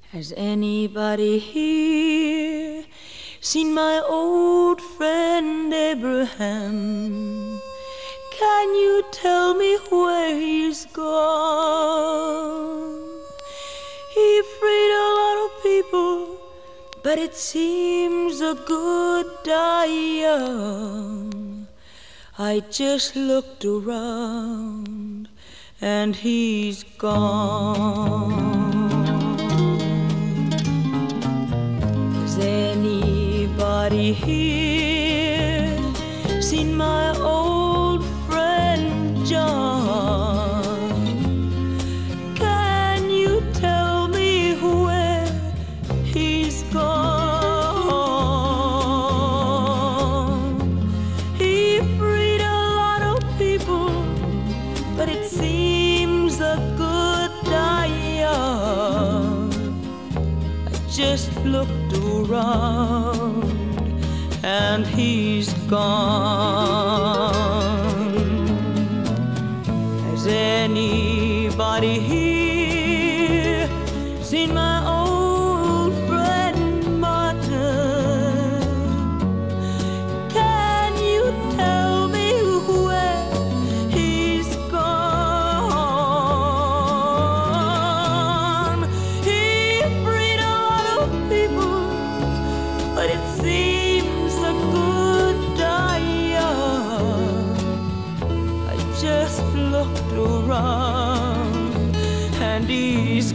Has anybody here seen my old friend Abraham? Can you tell me where he's gone? He freed a lot of people, but it seems a good die young. I just looked around and he's gone. Has anybody here seen my old friend John? Can you tell me where he's gone? He freed a lot of people, but it seems a good die young. I just looked around and he's gone. Has anybody here seen my old friend Martin? Can you tell me where he's gone? He freed a lot of people, but it seems a good die young. I just looked around and he's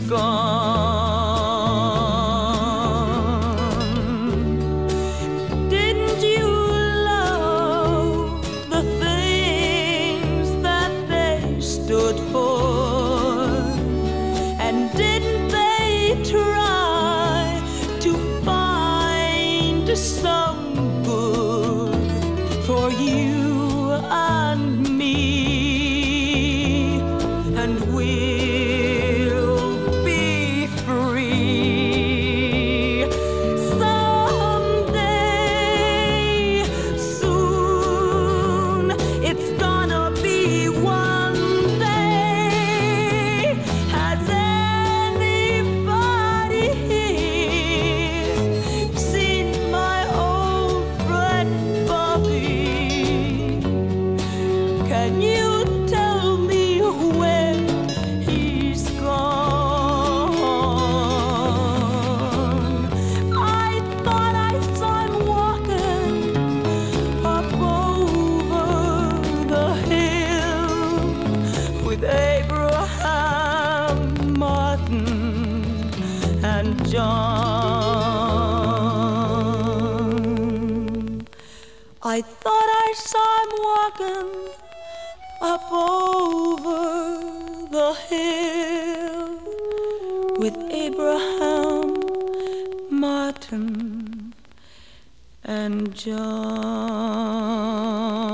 gone. Didn't you love the things that they stood for? And didn't they try to find some good for you and me? And we'll be free someday soon. It's gonna be one day. Has anybody here seen my old friend Bobby? Can you tell me where he's gone? I thought I saw him walking up over the hill with Abraham, Martin, and John. I thought I saw him walking up over the hill with Abraham, Martin, and John.